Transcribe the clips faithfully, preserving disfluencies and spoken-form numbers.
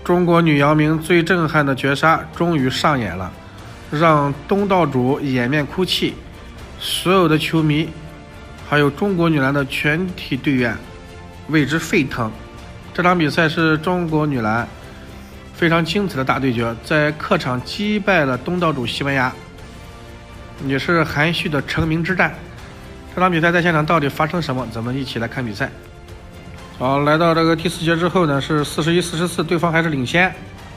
中国女姚明最震撼的绝杀终于上演了，让东道主掩面哭泣，所有的球迷还有中国女篮的全体队员为之沸腾。这场比赛是中国女篮非常精彩的大对决，在客场击败了东道主西班牙，也是含蓄的成名之战。这场比赛在现场到底发生什么？咱们一起来看比赛。好，来到这个第四节之后呢，是四十一四十四，对方还是领先。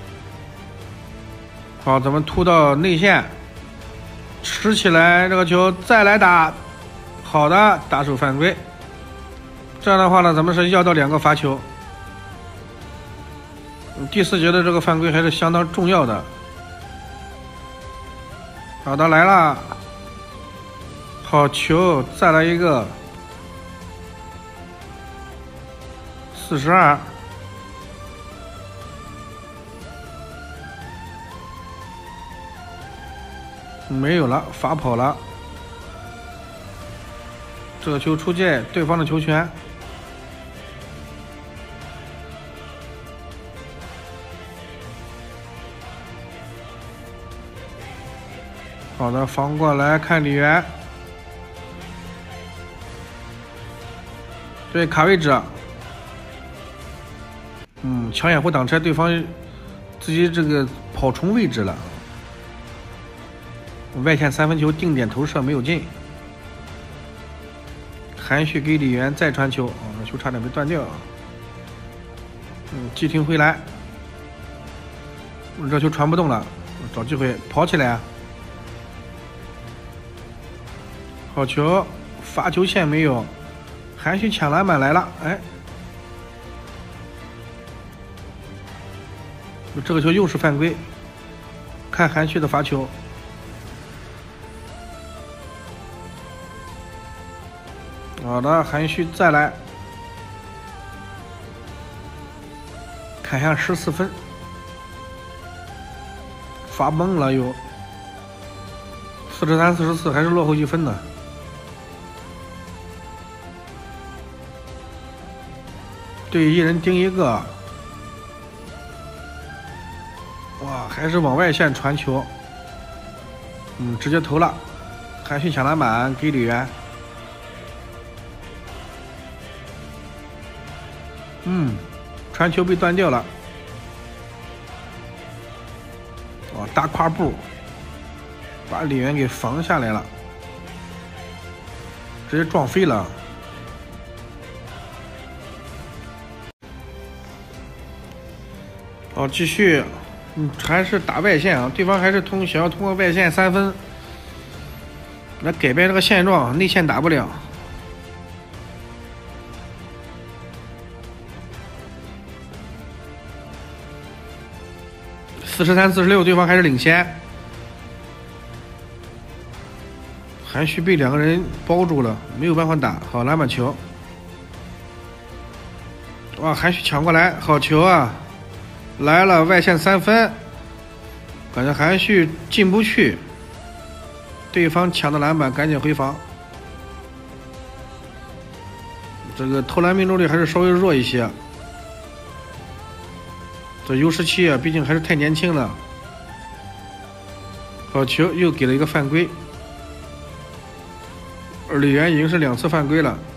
好，咱们突到内线，吃起来这个球，再来打，好的，打手犯规。这样的话呢，咱们是要到两个罚球。第四节的这个犯规还是相当重要的。好的，来了，好球，再来一个，四十二，没有了，罚跑了。这个球出界，对方的球权。好的，防过来看李源，对，卡位置，嗯，抢掩护挡拆，对方自己这个跑重位置了，外线三分球定点投射没有进，韩旭给李源再传球，啊，那球差点被断掉，嗯，急停回来，这球传不动了，找机会跑起来啊！好球，罚球线没有，韩旭抢篮板来了，哎，这个球又是犯规，看韩旭的罚球，好的，韩旭再来，看下十四分，罚懵了又，四十三四十四还是落后一分呢。对，一人盯一个，哇，还是往外线传球，嗯，直接投了，韩旭抢篮板给李源，嗯，传球被断掉了，哇，大跨步把李源给防下来了，直接撞飞了。好，继续，嗯，还是打外线啊，对方还是通想要通过外线三分来改变这个现状，内线打不了。四十三四十六，对方还是领先。韩旭被两个人包住了，没有办法打。好，篮板球，哇，韩旭抢过来，好球啊！来了，外线三分，感觉韩旭进不去，对方抢的篮板，赶紧回防。这个投篮命中率还是稍微弱一些，这 U 十七啊，毕竟还是太年轻了。好球，又给了一个犯规，李源已经是两次犯规了。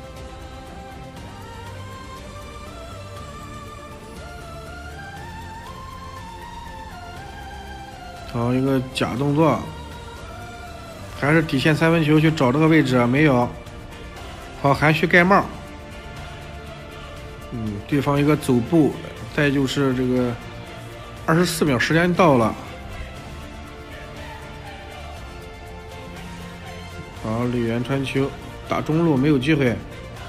好，一个假动作，还是底线三分球去找这个位置，没有。好，韩旭盖帽，嗯，对方一个走步，再就是这个二十四秒时间到了。好，李源传球打中路没有机会。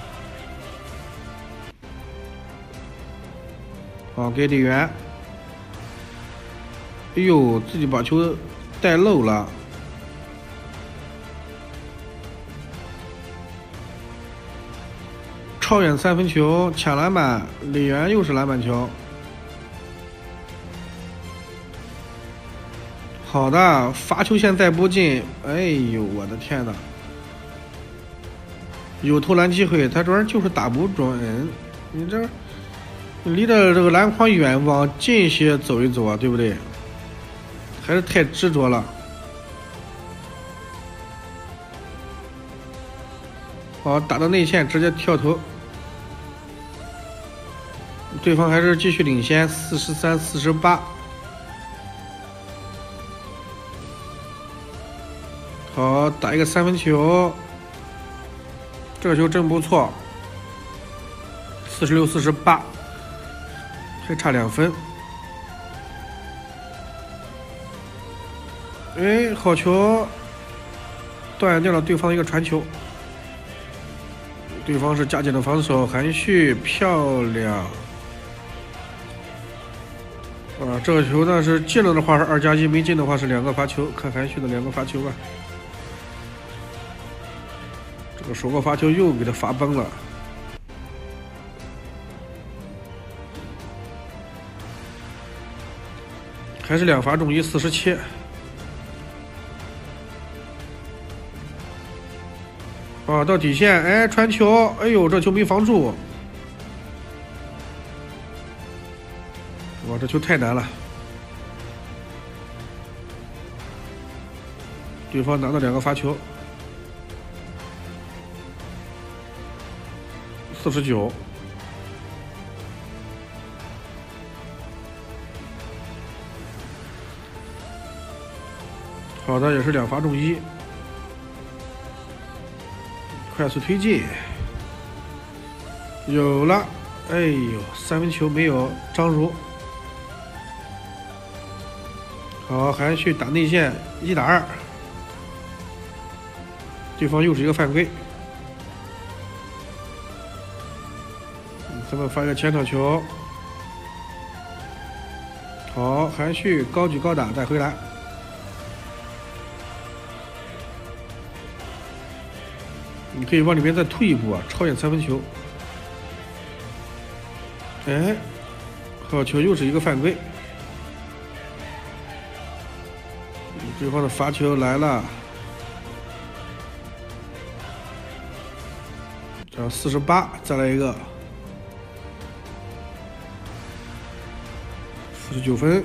好，给李源。哎呦，自己把球带漏了。超远三分球抢篮板，李源又是篮板球。好的，罚球线再不进，哎呦，我的天哪！有投篮机会，他这玩意儿就是打不准。你这离着这个篮筐远，往近一些走一走啊，对不对？还是太执着了。好，打到内线直接跳投，对方还是继续领先，四十三四十八。好，打一个三分球，这个球真不错，四十六四十八，还差两分。哎，好球，断掉了对方的一个传球。对方是加紧的防守，韩旭漂亮。啊，这个球呢是进了的话是二加一，没进的话是两个罚球。看韩旭的两个罚球吧。这个首个罚球又给他罚崩了。还是两罚中一，四十七。啊，到底线，哎，传球，哎呦，这球没防住。哇，这球太难了。对方拿到两个罚球，四十九。好的，也是两罚中一。快速推进，有了，哎呦，三分球没有，张如。好，韩旭打内线，一打二，对方又是一个犯规。咱们发一个前场球，好，韩旭高举高打，再回来。你可以往里面再退一步啊，超远三分球。哎，好球，又是一个犯规。对方的罚球来了，这四十八，再来一个，四十九分。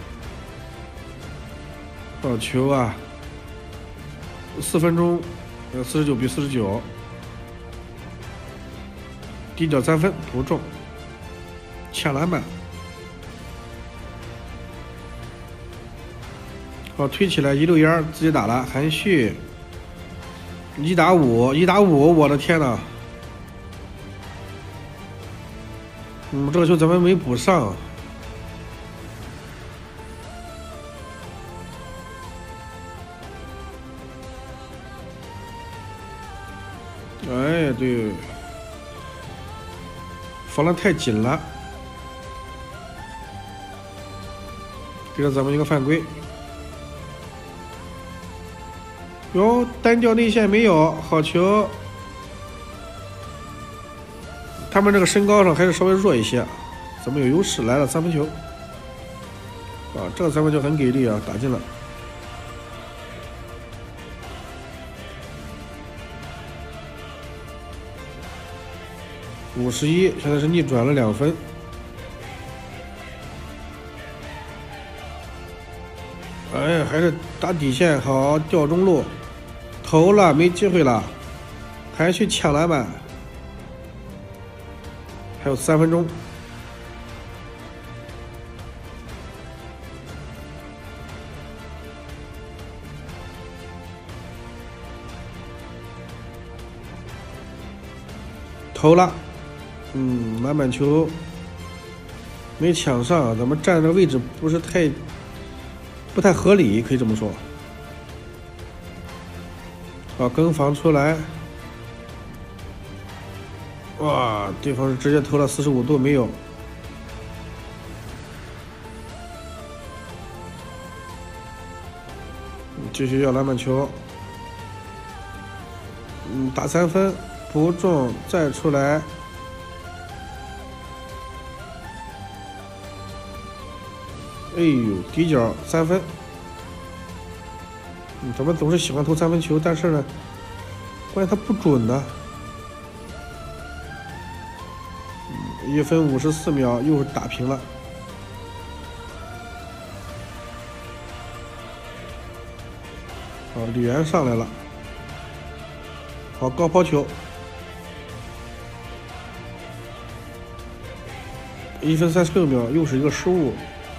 好球啊！四分钟。呃，四十九比四十九，低角三分不中，抢篮板。好，推起来一溜烟自己打了，韩旭一打五，一打五，我的天哪！嗯，这个球咱们没补上。哎，对，防得太紧了，给了咱们一个犯规。哟，单调内线没有，好球。他们这个身高上还是稍微弱一些，咱们有优势。来了三分球，啊，这个三分球很给力啊，打进了。五十一，现在是逆转了两分。哎，还是打底线好，掉中路，投了没机会了，还去抢篮板，还有三分钟。投了。嗯，篮板球没抢上，咱们站的位置不是太不太合理，可以这么说。好，跟防出来，哇，对方是直接投了四十五度没有。继续要篮板球，嗯，打三分不中，再出来。哎呦，底角三分。嗯，咱们总是喜欢投三分球，但是呢，关键它不准呢。嗯， 一分五十四秒又是打平了。好，李媛上来了。好，高抛球，一分三十六秒又是一个失误。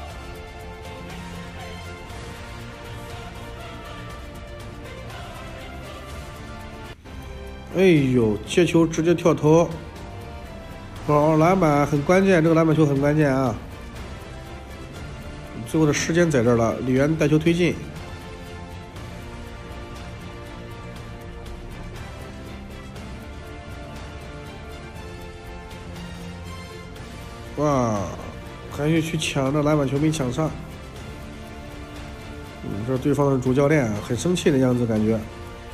哎呦，接球直接跳投。好，篮板很关键，这个篮板球很关键啊。最后的时间在这儿了，李媛带球推进。哇，韩旭去抢这篮板球没抢上。嗯，这对方的主教练很生气的样子，感觉。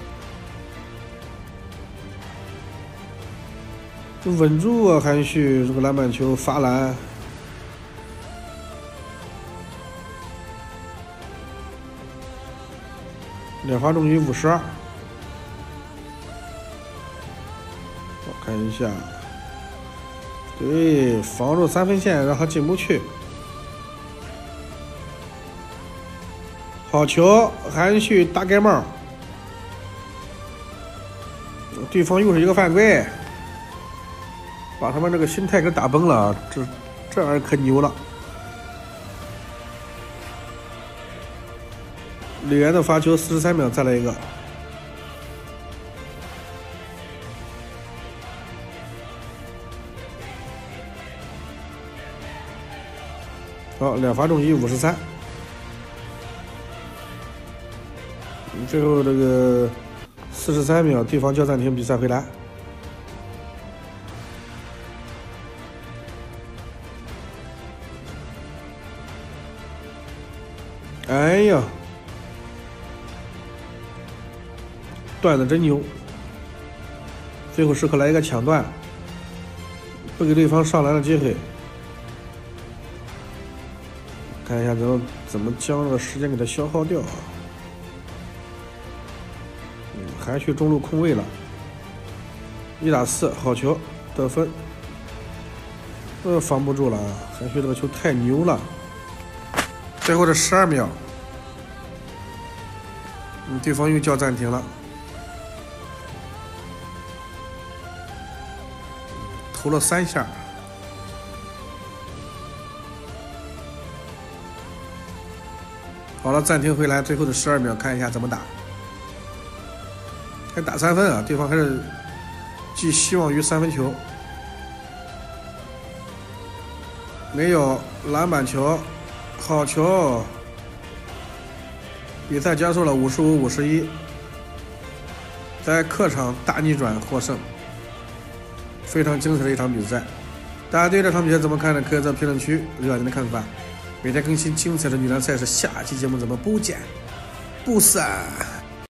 就稳住啊，韩旭这个篮板球罚篮。两罚中局五十二。我看一下。对，防住三分线，让他进不去。好球，韩旭大盖帽，对方又是一个犯规，把他们这个心态给打崩了，这这玩意儿可牛了。李媛的罚球四十三秒，再来一个。好，两罚中一五十三。最后这个四十三秒，对方叫暂停，比赛回来。哎呀，断的真牛！最后时刻来一个抢断，不给对方上篮的机会。看一下怎么怎么将这个时间给他消耗掉啊！嗯，还去中路空位了，一打四，好球，得分。呃，防不住了啊！韩旭这个球太牛了。最后的十二秒，嗯，对方又叫暂停了，投了三下。好了，暂停回来，最后的十二秒，看一下怎么打。还打三分啊！对方还是寄希望于三分球。没有篮板球，好球！比赛结束了，五十五五十一，在客场大逆转获胜，非常精彩的一场比赛。大家对这场比赛怎么看呢？可以在评论区留下您的看法。每天更新精彩的女篮赛事，下期节目咱们不见不散。